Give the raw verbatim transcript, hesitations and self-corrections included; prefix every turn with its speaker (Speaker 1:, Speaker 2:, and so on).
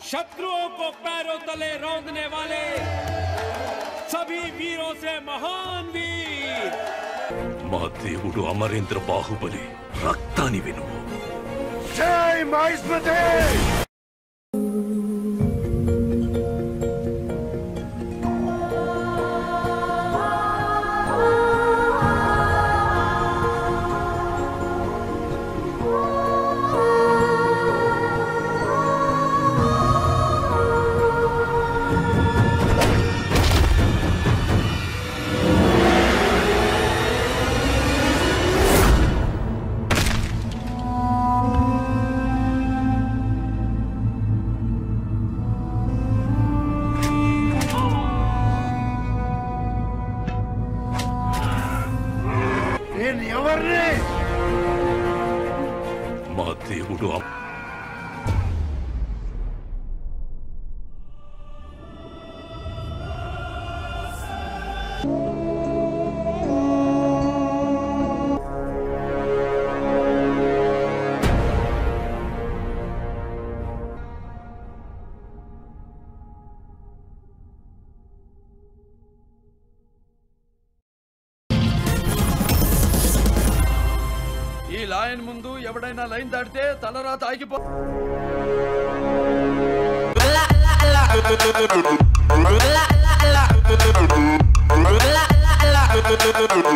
Speaker 1: शत्रुओं को पैरों तले रौंदने वाले सभी वीरों से महान वीर
Speaker 2: మా దేవుడు అమరేంద్ర బాహుబలి రక్తాని వినువు.
Speaker 3: జై మహేశ్వరి.
Speaker 2: మా దేవుడు
Speaker 4: ఈ లైన్ ముందు ఎవడైనా లైన్ దాటితే తలరాత ఆగిపో